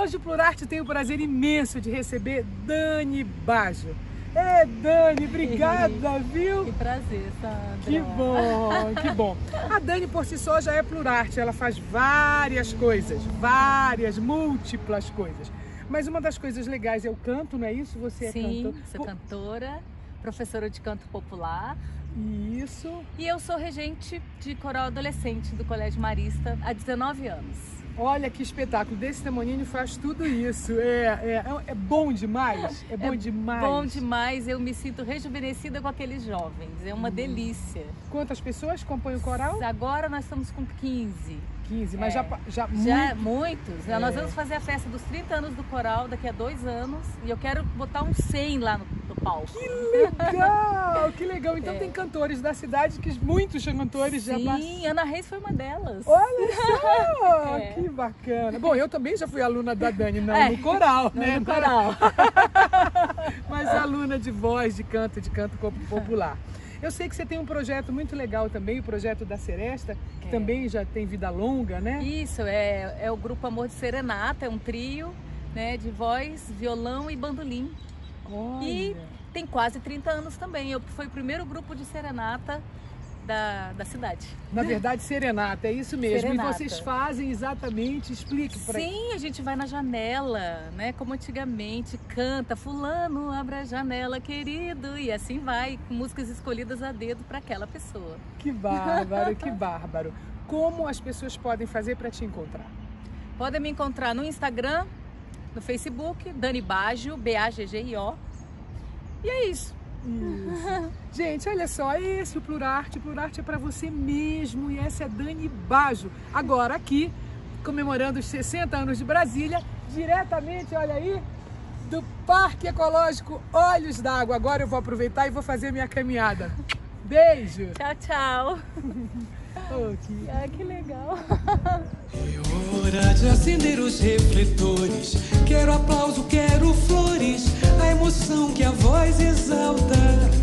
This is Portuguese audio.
Hoje o Plurarte tem o prazer imenso de receber Dani Baggio. Dani, obrigada, viu? Que prazer, Sandra. Que bom, que bom. A Dani por si só já é Plurarte, ela faz várias coisas, múltiplas coisas. Mas uma das coisas legais é o canto, não é isso? Você é cantora? Sim, sou cantora, professora de canto popular. Isso. E eu sou regente de coral adolescente do Colégio Marista há 19 anos. Olha que espetáculo, desse tamanho faz tudo isso, é bom demais, é bom demais. Bom demais, eu me sinto rejuvenescida com aqueles jovens, é uma delícia. Quantas pessoas compõem o coral? Agora nós estamos com 15. 15, mas já muitos. Nós vamos fazer a festa dos 30 anos do coral daqui a 2 anos e eu quero botar uns 100 lá no palco. Que legal, que legal. Então tem cantores da cidade, que muitos cantores já passaram. Sim, Ana Reis foi uma delas. Olha só, que bacana. Bom, eu também já fui aluna da Dani, não no coral, né? No coral. Mas aluna de voz, de canto popular. Eu sei que você tem um projeto muito legal também, o projeto da Seresta, que também já tem vida longa, né? Isso, é o grupo Amor de Serenata, é um trio, né, de voz, violão e bandolim. Olha. E tem quase 30 anos também, foi o primeiro grupo de serenata da cidade. Na verdade, serenata, é isso mesmo. Serenata. E vocês fazem exatamente, explique para ele. Sim, a gente vai na janela, né? Como antigamente, canta, fulano, abre a janela, querido, e assim vai, com músicas escolhidas a dedo para aquela pessoa. Que bárbaro, que bárbaro. Como as pessoas podem fazer para te encontrar? Podem me encontrar no Instagram, no Facebook, Dani Baggio, Baggio. E é isso. Gente, olha só, esse é o Plurarte. O Plurarte é para você mesmo e essa é Dani Baggio. Agora aqui, comemorando os 60 anos de Brasília, diretamente, olha aí, do Parque Ecológico Olhos d'Água. Agora eu vou aproveitar e vou fazer minha caminhada. Beijo! Tchau, tchau! Que legal! É hora de acender os refletores. Quero aplauso, quero flores, a emoção que a voz exalta.